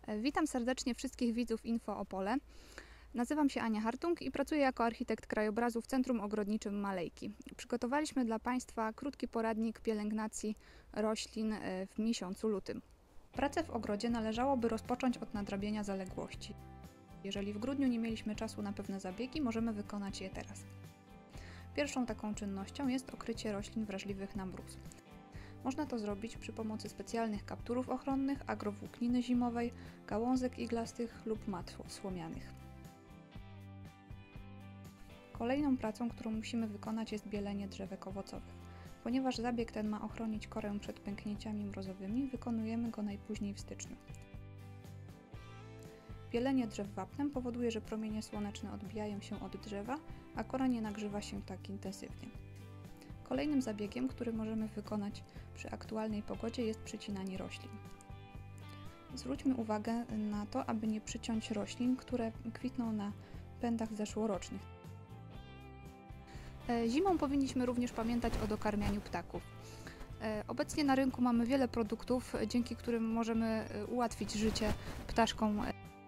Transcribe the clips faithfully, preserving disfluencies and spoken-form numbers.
Witam serdecznie wszystkich widzów Info Opole. Nazywam się Ania Hartung i pracuję jako architekt krajobrazu w Centrum Ogrodniczym Malejki. Przygotowaliśmy dla Państwa krótki poradnik pielęgnacji roślin w miesiącu lutym. Pracę w ogrodzie należałoby rozpocząć od nadrabiania zaległości. Jeżeli w grudniu nie mieliśmy czasu na pewne zabiegi, możemy wykonać je teraz. Pierwszą taką czynnością jest okrycie roślin wrażliwych na mróz. Można to zrobić przy pomocy specjalnych kapturów ochronnych, agrowłókniny zimowej, gałązek iglastych lub mat słomianych. Kolejną pracą, którą musimy wykonać, jest bielenie drzewek owocowych. Ponieważ zabieg ten ma ochronić korę przed pęknięciami mrozowymi, wykonujemy go najpóźniej w styczniu. Bielenie drzew wapnem powoduje, że promienie słoneczne odbijają się od drzewa, a kora nie nagrzewa się tak intensywnie. Kolejnym zabiegiem, który możemy wykonać przy aktualnej pogodzie, jest przycinanie roślin. Zwróćmy uwagę na to, aby nie przyciąć roślin, które kwitną na pędach zeszłorocznych. Zimą powinniśmy również pamiętać o dokarmianiu ptaków. Obecnie na rynku mamy wiele produktów, dzięki którym możemy ułatwić życie ptaszkom.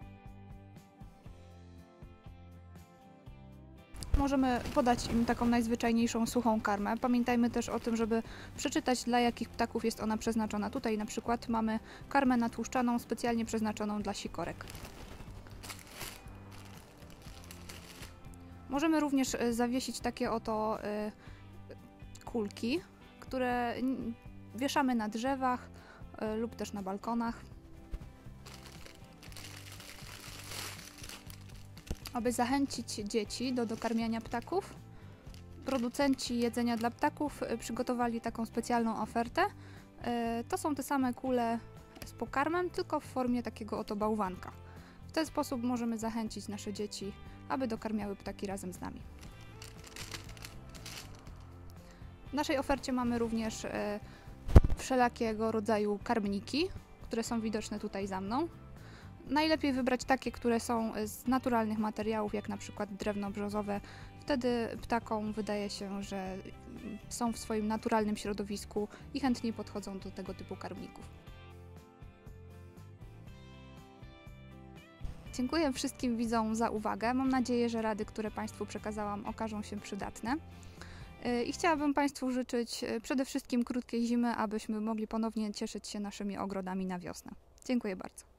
Możemy podać im taką najzwyczajniejszą suchą karmę. Pamiętajmy też o tym, żeby przeczytać, dla jakich ptaków jest ona przeznaczona. Tutaj na przykład mamy karmę natłuszczaną, specjalnie przeznaczoną dla sikorek. Możemy również zawiesić takie oto kulki, które wieszamy na drzewach lub też na balkonach. Aby zachęcić dzieci do dokarmiania ptaków, producenci jedzenia dla ptaków przygotowali taką specjalną ofertę. To są te same kule z pokarmem, tylko w formie takiego oto bałwanka. W ten sposób możemy zachęcić nasze dzieci, aby dokarmiały ptaki razem z nami. W naszej ofercie mamy również wszelakiego rodzaju karmniki, które są widoczne tutaj za mną. Najlepiej wybrać takie, które są z naturalnych materiałów, jak na przykład drewno brzozowe. Wtedy ptakom wydaje się, że są w swoim naturalnym środowisku i chętniej podchodzą do tego typu karmników. Dziękuję wszystkim widzom za uwagę. Mam nadzieję, że rady, które Państwu przekazałam, okażą się przydatne. I chciałabym Państwu życzyć przede wszystkim krótkiej zimy, abyśmy mogli ponownie cieszyć się naszymi ogrodami na wiosnę. Dziękuję bardzo.